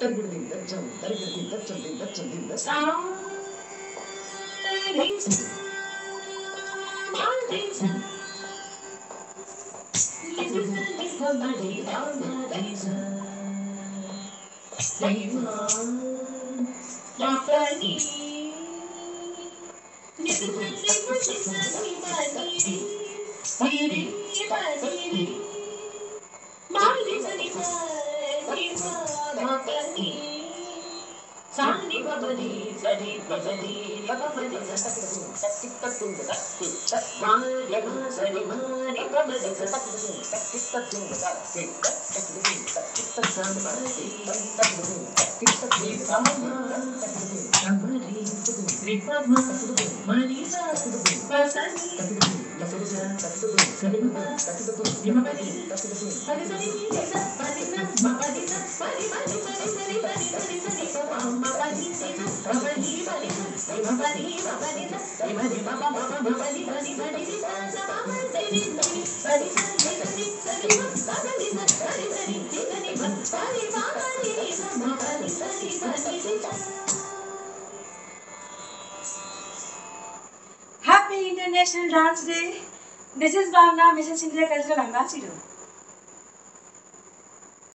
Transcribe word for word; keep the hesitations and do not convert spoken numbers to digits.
Sani babadi, sani babadi, babadi, sani sati patung sati, mari sani mari babadi, sati sati patung sati, sati sati patung mari, sati sati sama samari, ripama mari sati pasani, sani lima badi, padi sani desa, padi nas, padi nas, padi padi padi padi padi padi padi mama padi sina, padi padi lima padi padi nas, lima lima mama mama padi padi padi desa, sama sani sani padi sani sani sani padi nas, padi sani sani padi mama ni sama padi sani padi desa. Happy International Dance Day! This is Bhavna, Missus India Cultural Ambassador.